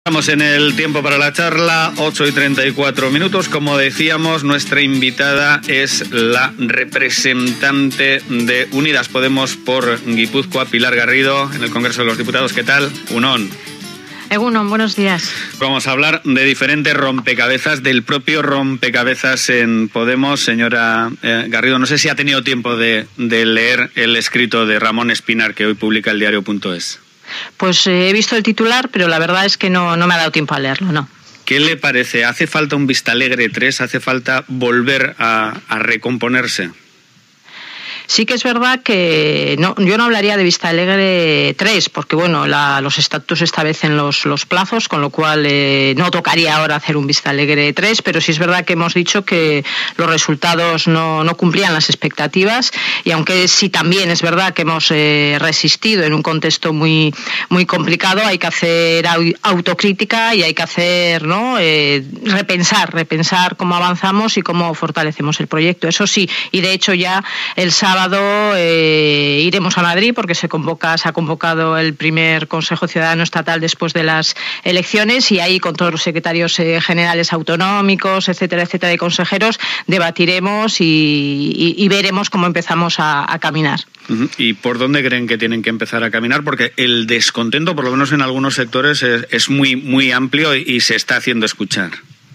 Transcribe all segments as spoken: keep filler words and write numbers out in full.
Estamos en el tiempo para la charla, ocho y treinta y cuatro minutos. Como decíamos, nuestra invitada es la representante de Unidas Podemos por Guipúzcoa, Pilar Garrido, en el Congreso de los Diputados. ¿Qué tal? Unón. Egunon, buenos días. Vamos a hablar de diferentes rompecabezas, del propio rompecabezas en Podemos. Señora eh, Garrido, no sé si ha tenido tiempo de, de leer el escrito de Ramón Espinar que hoy publica el diario punto es. Pues eh, he visto el titular, pero la verdad es que no, no me ha dado tiempo a leerlo, ¿no? ¿Qué le parece? ¿Hace falta un Vistalegre tres? ¿Hace falta volver a, a recomponerse? Sí que es verdad que no, yo no hablaría de Vistalegre tres, porque bueno, la, los estatutos establecen los, los plazos, con lo cual eh, no tocaría ahora hacer un Vistalegre tres, pero sí es verdad que hemos dicho que los resultados no, no cumplían las expectativas, y aunque sí también es verdad que hemos eh, resistido en un contexto muy, muy complicado, hay que hacer autocrítica y hay que hacer, ¿no? eh, repensar, repensar cómo avanzamos y cómo fortalecemos el proyecto. Eso sí, y de hecho ya el sábado sábado eh, iremos a Madrid porque se convoca, se ha convocado el primer Consejo Ciudadano Estatal después de las elecciones, y ahí con todos los secretarios eh, generales autonómicos, etcétera, etcétera, de consejeros, debatiremos y, y, y veremos cómo empezamos a, a caminar. ¿Y por dónde creen que tienen que empezar a caminar? Porque el descontento, por lo menos en algunos sectores, es, es muy, muy amplio y, y se está haciendo escuchar.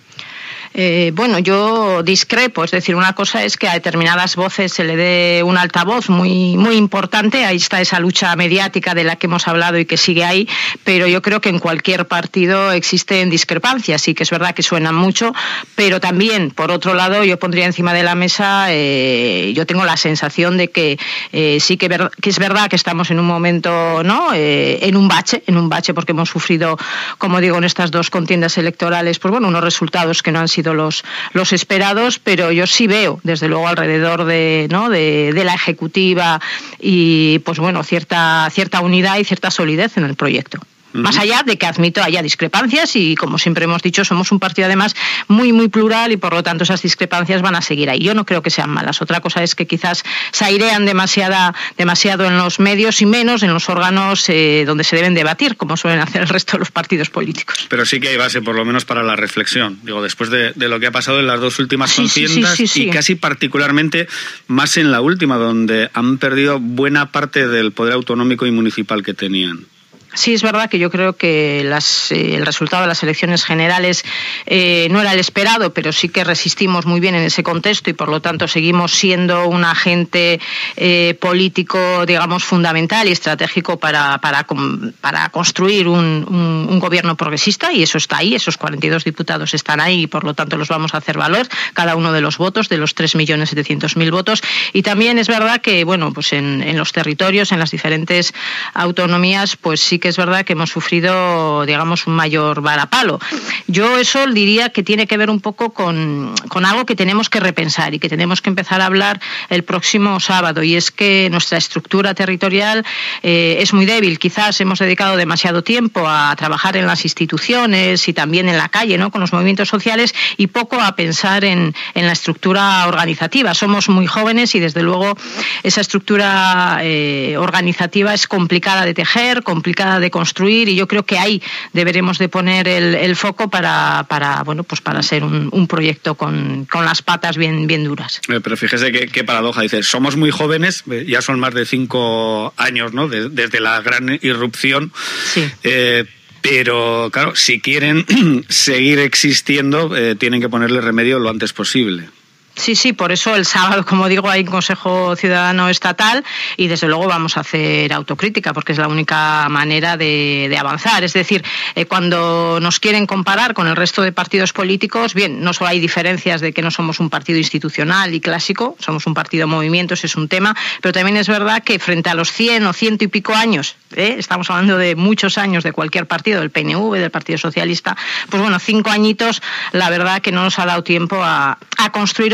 Eh, bueno, yo discrepo, es decir, una cosa es que a determinadas voces se le dé un altavoz muy, muy importante, ahí está esa lucha mediática de la que hemos hablado y que sigue ahí, pero yo creo que en cualquier partido existen discrepancias, sí que es verdad que suenan mucho, pero también, por otro lado, yo pondría encima de la mesa, eh, yo tengo la sensación de que eh, sí que, ver, que es verdad que estamos en un momento, ¿no? Eh, en un bache, en un bache porque hemos sufrido, como digo, en estas dos contiendas electorales, pues bueno, unos resultados que no han sido Los, los esperados, pero yo sí veo desde luego alrededor de, ¿no? de, de la ejecutiva y pues bueno, cierta, cierta unidad y cierta solidez en el proyecto. Más allá de que admito haya discrepancias y, como siempre hemos dicho, somos un partido además muy, muy plural y por lo tanto esas discrepancias van a seguir ahí. Yo no creo que sean malas. Otra cosa es que quizás se airean demasiada, demasiado en los medios y menos en los órganos eh, donde se deben debatir, como suelen hacer el resto de los partidos políticos. Pero sí que hay base, por lo menos, para la reflexión. Digo, después de, de lo que ha pasado en las dos últimas sí, contiendas sí, sí, sí, y sí. casi particularmente más en la última, donde han perdido buena parte del poder autonómico y municipal que tenían. Sí, es verdad que yo creo que las, eh, el resultado de las elecciones generales eh, no era el esperado, pero sí que resistimos muy bien en ese contexto y por lo tanto seguimos siendo un agente eh, político, digamos, fundamental y estratégico para, para, para construir un, un, un gobierno progresista, y eso está ahí, esos cuarenta y dos diputados están ahí y por lo tanto los vamos a hacer valer, cada uno de los votos, de los tres millones setecientos mil votos. Y también es verdad que, bueno, pues en, en los territorios, en las diferentes autonomías, pues sí que es verdad que hemos sufrido, digamos, un mayor varapalo. Yo eso diría que tiene que ver un poco con, con algo que tenemos que repensar y que tenemos que empezar a hablar el próximo sábado, y es que nuestra estructura territorial eh, es muy débil. Quizás hemos dedicado demasiado tiempo a trabajar en las instituciones y también en la calle, ¿no?, con los movimientos sociales, y poco a pensar en, en la estructura organizativa. Somos muy jóvenes y desde luego esa estructura eh, organizativa es complicada de tejer, complicada de construir, y yo creo que ahí deberemos de poner el, el foco para, para, bueno, pues para ser un, un proyecto con, con las patas bien, bien duras. Pero fíjese qué, qué paradoja, dice, somos muy jóvenes, ya son más de cinco años, ¿no?, de, desde la gran irrupción. Sí. Eh, pero claro, si quieren seguir existiendo, eh, tienen que ponerle remedio lo antes posible. Sí, sí, por eso el sábado, como digo, hay un Consejo Ciudadano Estatal y desde luego vamos a hacer autocrítica porque es la única manera de, de avanzar. Es decir, eh, cuando nos quieren comparar con el resto de partidos políticos, bien, no solo hay diferencias de que no somos un partido institucional y clásico, somos un partido movimiento, ese es un tema, pero también es verdad que frente a los cien o ciento y pico años, ¿eh? estamos hablando de muchos años de cualquier partido, del P N V, del Partido Socialista, pues bueno, cinco añitos, la verdad que no nos ha dado tiempo a, a construir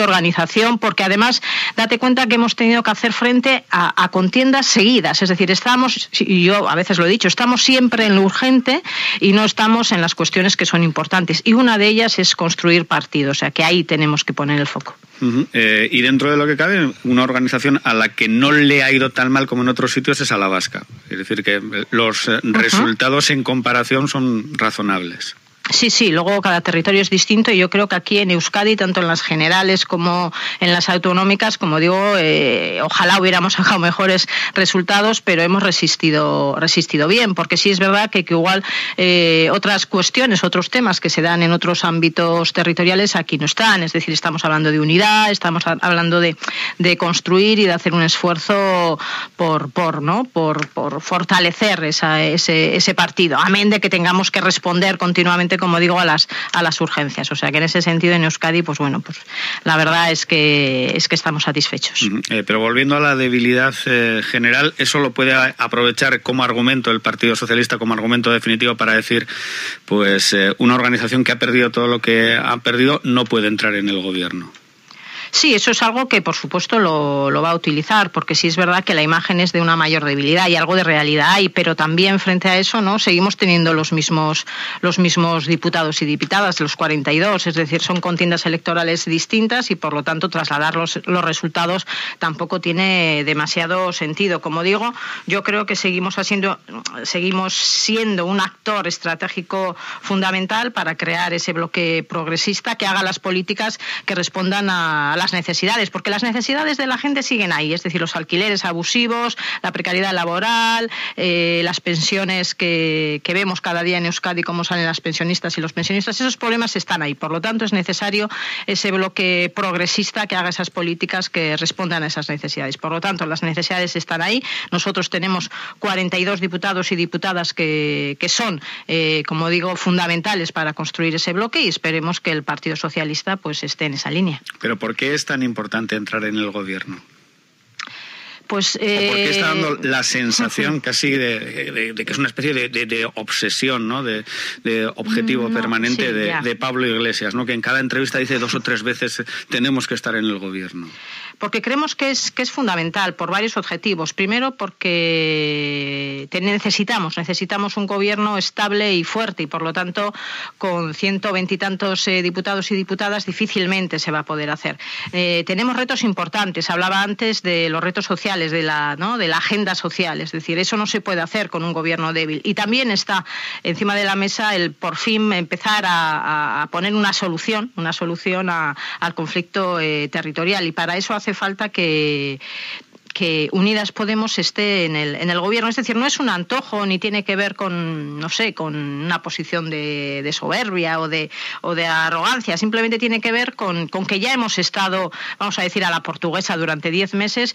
organización, porque además date cuenta que hemos tenido que hacer frente a, a contiendas seguidas, es decir, estamos, y yo a veces lo he dicho, estamos siempre en lo urgente y no estamos en las cuestiones que son importantes, y una de ellas es construir partido, o sea que ahí tenemos que poner el foco. Uh-huh. Eh, y dentro de lo que cabe, una organización a la que no le ha ido tan mal como en otros sitios es a la vasca. Es decir, que los uh-huh. resultados en comparación son razonables. Sí, sí, luego cada territorio es distinto y yo creo que aquí en Euskadi, tanto en las generales como en las autonómicas, como digo, eh, ojalá hubiéramos sacado mejores resultados, pero hemos resistido resistido bien, porque sí es verdad que, que igual eh, otras cuestiones, otros temas que se dan en otros ámbitos territoriales aquí no están, es decir, estamos hablando de unidad, estamos hablando de, de construir y de hacer un esfuerzo por por no por, por fortalecer esa, ese, ese partido, amén de que tengamos que responder continuamente, como digo, a las a las urgencias. O sea que en ese sentido en Euskadi, pues bueno, pues la verdad es que es que estamos satisfechos. Uh-huh. Eh, pero volviendo a la debilidad eh, general, ¿eso lo puede aprovechar como argumento el Partido Socialista, como argumento definitivo para decir, pues eh, una organización que ha perdido todo lo que ha perdido no puede entrar en el gobierno? Sí, eso es algo que por supuesto lo, lo va a utilizar, porque sí es verdad que la imagen es de una mayor debilidad y algo de realidad hay, pero también frente a eso, ¿no?, seguimos teniendo los mismos los mismos diputados y diputadas, los cuarenta y dos, es decir, son contiendas electorales distintas y por lo tanto trasladar los, los resultados tampoco tiene demasiado sentido. Como digo, yo creo que seguimos haciendo, seguimos siendo un actor estratégico fundamental para crear ese bloque progresista que haga las políticas que respondan a las necesidades, porque las necesidades de la gente siguen ahí, es decir, los alquileres abusivos, la precariedad laboral, eh, las pensiones que, que vemos cada día en Euskadi, cómo salen las pensionistas y los pensionistas, esos problemas están ahí. Por lo tanto, es necesario ese bloque progresista que haga esas políticas que respondan a esas necesidades. Por lo tanto, las necesidades están ahí. Nosotros tenemos cuarenta y dos diputados y diputadas que, que son, eh, como digo, fundamentales para construir ese bloque y esperemos que el Partido Socialista pues esté en esa línea. ¿Pero por qué es tan importante entrar en el gobierno? Pues, eh... ¿O por qué está dando la sensación casi de, de, de que es una especie de, de, de obsesión, ¿no?, de, de objetivo no, permanente sí, de, de Pablo Iglesias, ¿no?, que en cada entrevista dice dos o tres veces tenemos que estar en el gobierno? Porque creemos que es que es fundamental por varios objetivos. Primero, porque te necesitamos necesitamos un gobierno estable y fuerte y por lo tanto con ciento veintitantos eh, diputados y diputadas difícilmente se va a poder hacer. Eh, tenemos retos importantes. Hablaba antes de los retos sociales, de la no de la agenda social. Es decir, eso no se puede hacer con un gobierno débil. Y también está encima de la mesa el por fin empezar a, a poner una solución, una solución a, al conflicto eh, territorial y para eso hace falta que que Unidas Podemos esté en el en el gobierno, es decir, no es un antojo ni tiene que ver con, no sé, con una posición de, de soberbia o de o de arrogancia, simplemente tiene que ver con, con que ya hemos estado, vamos a decir, a la portuguesa durante diez meses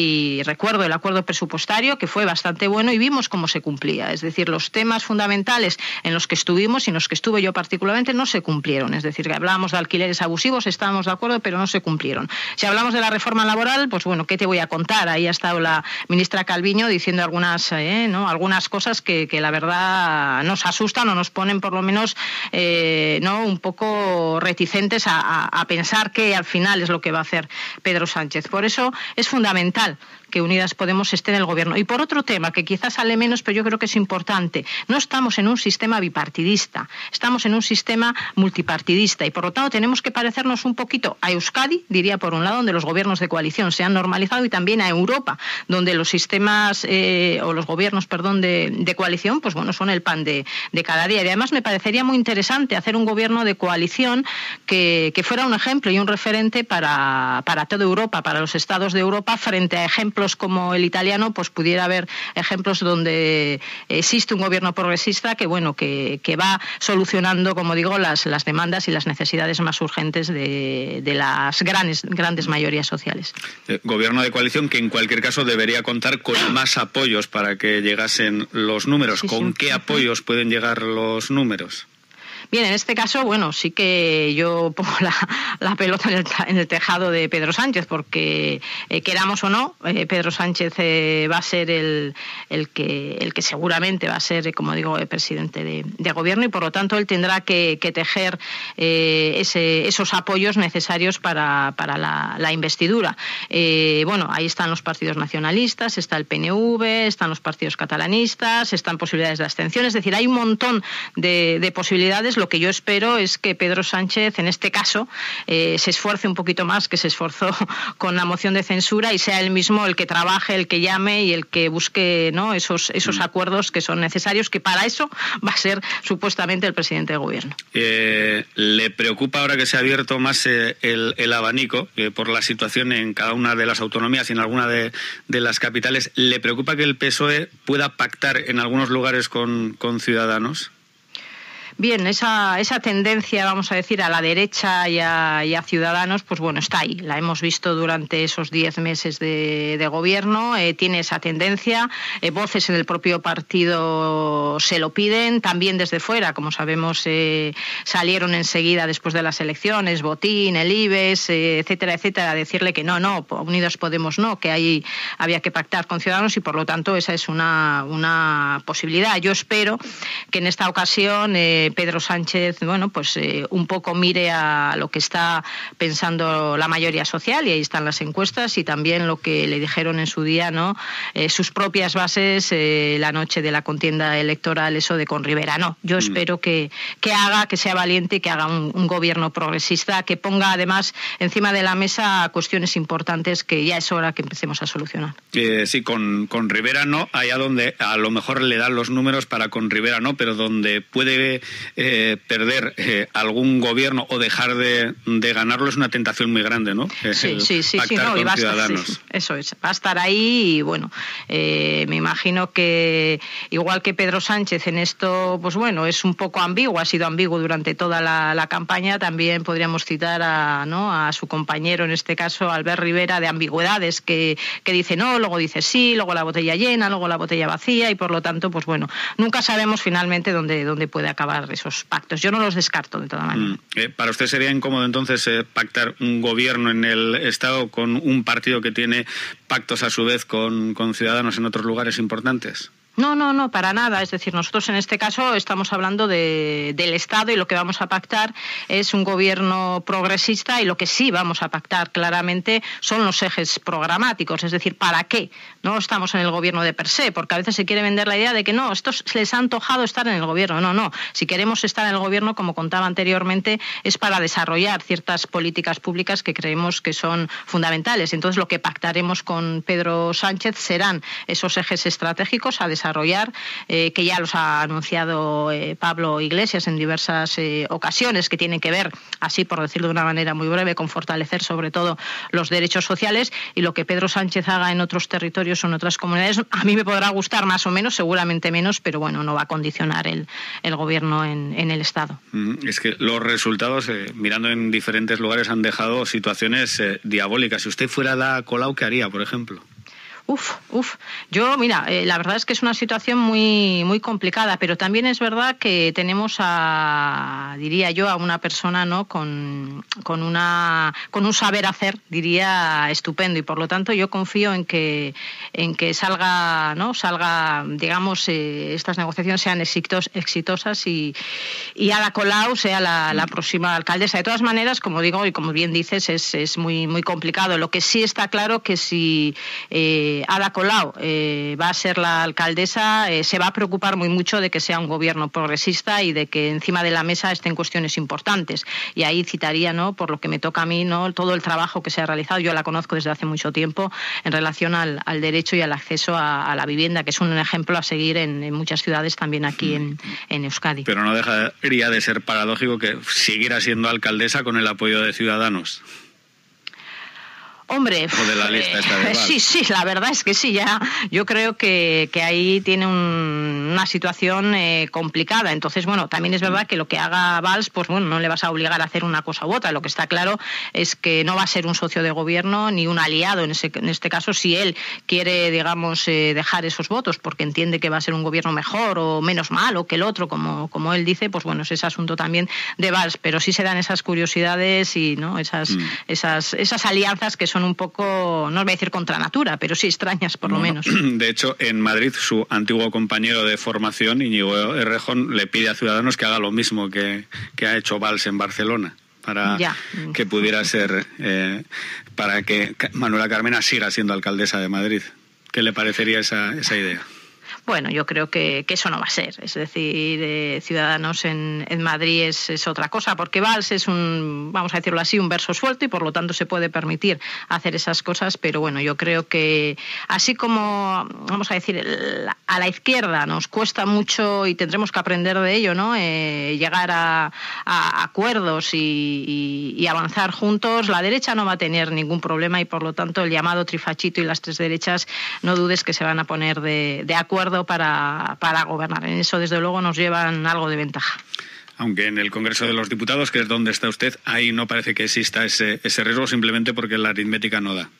y recuerdo el acuerdo presupuestario que fue bastante bueno y vimos cómo se cumplía, es decir, los temas fundamentales en los que estuvimos y en los que estuve yo particularmente no se cumplieron, es decir, que hablábamos de alquileres abusivos, estábamos de acuerdo, pero no se cumplieron. Si hablamos de la reforma laboral, pues bueno, ¿qué te voy a contar? Ahí ha estado la ministra Calviño diciendo algunas, eh, ¿no? algunas cosas que, que la verdad nos asustan o nos ponen por lo menos eh, ¿no? un poco reticentes a, a, a pensar que al final es lo que va a hacer Pedro Sánchez. Por eso es fundamental que Unidas Podemos esté en el gobierno. Y por otro tema, que quizás sale menos, pero yo creo que es importante, no estamos en un sistema bipartidista, estamos en un sistema multipartidista y por lo tanto tenemos que parecernos un poquito a Euskadi, diría por un lado, donde los gobiernos de coalición se han normalizado y también a Europa, donde los sistemas eh, o los gobiernos, perdón, de, de coalición, pues bueno, son el pan de, de cada día. Y además me parecería muy interesante hacer un gobierno de coalición que, que fuera un ejemplo y un referente para, para toda Europa, para los estados de Europa, frente a ejemplos como el italiano, pues pudiera haber ejemplos donde existe un gobierno progresista que bueno que, que va solucionando, como digo, las, las demandas y las necesidades más urgentes de, de las grandes, grandes mayorías sociales. Eh, gobierno de coalición que en cualquier caso debería contar con más apoyos para que llegasen los números. Sí, ¿Con sí. qué apoyos pueden llegar los números? Bien, en este caso, bueno, sí que yo pongo la, la pelota en el, en el tejado de Pedro Sánchez, porque eh, queramos o no, eh, Pedro Sánchez eh, va a ser el, el, que, el que seguramente va a ser, como digo, el presidente de, de gobierno, y por lo tanto él tendrá que, que tejer eh, ese, esos apoyos necesarios para, para la, la investidura. Eh, bueno, ahí están los partidos nacionalistas, está el P N V, están los partidos catalanistas, están posibilidades de abstención, es decir, hay un montón de, de posibilidades. Lo que yo espero es que Pedro Sánchez, en este caso, eh, se esfuerce un poquito más que se esforzó con la moción de censura y sea él mismo el que trabaje, el que llame y el que busque, ¿no?, esos, esos acuerdos que son necesarios, que para eso va a ser supuestamente el presidente del gobierno. Eh, ¿Le preocupa ahora que se ha abierto más eh, el, el abanico eh, por la situación en cada una de las autonomías y en alguna de, de las capitales? ¿Le preocupa que el P S O E pueda pactar en algunos lugares con, con Ciudadanos? Bien, esa, esa tendencia, vamos a decir, a la derecha y a, y a Ciudadanos, pues bueno, está ahí. La hemos visto durante esos diez meses de, de gobierno, eh, tiene esa tendencia. Eh, voces en el propio partido se lo piden, también desde fuera, como sabemos, eh, salieron enseguida después de las elecciones, Botín, el IBEX, eh, etcétera, etcétera, a decirle que no, no, Unidos Podemos no, que ahí había que pactar con Ciudadanos, y por lo tanto esa es una, una posibilidad. Yo espero que en esta ocasión eh, Pedro Sánchez, bueno, pues eh, un poco mire a lo que está pensando la mayoría social, y ahí están las encuestas, y también lo que le dijeron en su día, ¿no?, eh, sus propias bases eh, la noche de la contienda electoral, eso de con Rivera. No, yo mm. espero que, que haga, que sea valiente y que haga un, un gobierno progresista, que ponga además encima de la mesa cuestiones importantes que ya es hora que empecemos a solucionar. Eh, sí, con, con Rivera no, allá donde a lo mejor le dan los números para con Rivera no, pero donde puede Eh, perder eh, algún gobierno o dejar de, de ganarlo es una tentación muy grande, ¿no? Sí, sí, sí, sí, no, y va a estar, sí, eso es, va a estar ahí, y bueno, eh, me imagino que igual que Pedro Sánchez en esto, pues bueno, es un poco ambiguo, ha sido ambiguo durante toda la, la campaña, también podríamos citar a, ¿no?, a su compañero, en este caso, Albert Rivera, de ambigüedades, que, que dice no, luego dice sí, luego la botella llena, luego la botella vacía, y por lo tanto, pues bueno, nunca sabemos finalmente dónde, dónde puede acabar esos pactos. Yo no los descarto de toda manera. Mm. Eh, ¿Para usted sería incómodo entonces eh, pactar un gobierno en el Estado con un partido que tiene pactos a su vez con, con Ciudadanos en otros lugares importantes? No, no, no, para nada. Es decir, nosotros en este caso estamos hablando de, del Estado, y lo que vamos a pactar es un gobierno progresista, y lo que sí vamos a pactar claramente son los ejes programáticos. Es decir, ¿para qué? No estamos en el gobierno de per se, porque a veces se quiere vender la idea de que no, estos les ha antojado estar en el gobierno. No, no. Si queremos estar en el gobierno, como contaba anteriormente, es para desarrollar ciertas políticas públicas que creemos que son fundamentales. Entonces, lo que pactaremos con Pedro Sánchez serán esos ejes estratégicos a desarrollar desarrollar, eh, que ya los ha anunciado eh, Pablo Iglesias en diversas eh, ocasiones, que tienen que ver, así por decirlo de una manera muy breve, con fortalecer sobre todo los derechos sociales, y lo que Pedro Sánchez haga en otros territorios o en otras comunidades, a mí me podrá gustar más o menos, seguramente menos, pero bueno, no va a condicionar el, el gobierno en, en el Estado. Es que los resultados, eh, mirando en diferentes lugares, han dejado situaciones eh, diabólicas. Si usted fuera la Colau, ¿qué haría, por ejemplo? Uf, uf. Yo, mira, eh, la verdad es que es una situación muy, muy complicada, pero también es verdad que tenemos a, diría yo, a una persona, ¿no?, con, con una, con un saber hacer, diría, estupendo, y por lo tanto yo confío en que, en que salga, ¿no?, salga, digamos, eh, estas negociaciones sean exitos, exitosas y, y Ada Colau sea la, la próxima alcaldesa. De todas maneras, como digo y como bien dices, es, es muy, muy complicado. Lo que sí está claro que si eh, Ada Colau eh, va a ser la alcaldesa, eh, se va a preocupar muy mucho de que sea un gobierno progresista y de que encima de la mesa estén cuestiones importantes. Y ahí citaría, ¿no?, por lo que me toca a mí, ¿no?, todo el trabajo que se ha realizado. Yo la conozco desde hace mucho tiempo en relación al, al derecho y al acceso a, a la vivienda, que es un ejemplo a seguir en, en muchas ciudades, también aquí en, en Euskadi. Pero no dejaría de ser paradójico que siguiera siendo alcaldesa con el apoyo de Ciudadanos. Hombre, o de la lista esta de Valls. Sí, sí, la verdad es que sí, ya yo creo que, que ahí tiene un, una situación eh, complicada. Entonces, bueno, también es verdad que lo que haga Valls, pues bueno, no le vas a obligar a hacer una cosa u otra. Lo que está claro es que no va a ser un socio de gobierno ni un aliado en, ese, en este caso, si él quiere, digamos, eh, dejar esos votos porque entiende que va a ser un gobierno mejor o menos malo que el otro, como, como él dice, pues bueno, es ese asunto también de Valls. Pero sí se dan esas curiosidades y no esas, mm. esas, esas alianzas que son un poco, no os voy a decir contra natura, pero sí extrañas por bueno, lo menos. De hecho, en Madrid su antiguo compañero de formación, Íñigo Errejón, le pide a Ciudadanos que haga lo mismo que, que ha hecho Valls en Barcelona, para ya. que pudiera ser, eh, para que Manuela Carmena siga siendo alcaldesa de Madrid. ¿Qué le parecería esa, esa idea? Bueno, yo creo que, que eso no va a ser. Es decir, eh, Ciudadanos en, en Madrid es, es otra cosa, porque Valls es un, vamos a decirlo así, un verso suelto y por lo tanto se puede permitir hacer esas cosas, pero bueno, yo creo que así como, vamos a decir, a la izquierda nos cuesta mucho y tendremos que aprender de ello, ¿no? Eh, llegar a, a acuerdos y, y, y avanzar juntos, la derecha no va a tener ningún problema y por lo tanto el llamado trifachito y las tres derechas, no dudes que se van a poner de, de acuerdo Para, para gobernar. En eso, desde luego, nos llevan algo de ventaja. Aunque en el Congreso de los Diputados, que es donde está usted, ahí no parece que exista ese, ese riesgo, simplemente porque la aritmética no da.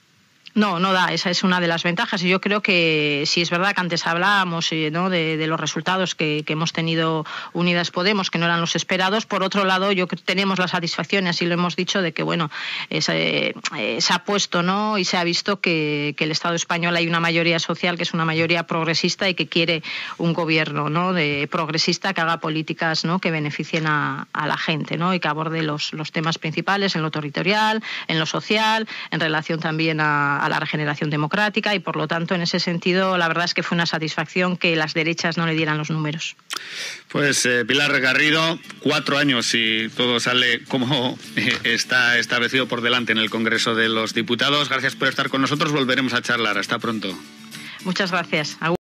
No, no da, esa es una de las ventajas y yo creo que sí es verdad que antes hablábamos ¿no? de, de los resultados que, que hemos tenido Unidas Podemos, que no eran los esperados. Por otro lado, yo tenemos la satisfacción, y así lo hemos dicho, de que bueno, se, eh, se ha puesto ¿no? y se ha visto que, que el Estado español hay una mayoría social que es una mayoría progresista y que quiere un gobierno ¿no? de progresista que haga políticas ¿no? que beneficien a, a la gente ¿no? y que aborde los, los temas principales en lo territorial, en lo social, en relación también a a la regeneración democrática y por lo tanto en ese sentido la verdad es que fue una satisfacción que las derechas no le dieran los números. Pues eh, Pilar Garrido, cuatro años y todo sale como eh, está establecido por delante en el Congreso de los Diputados. Gracias por estar con nosotros, volveremos a charlar. Hasta pronto. Muchas gracias.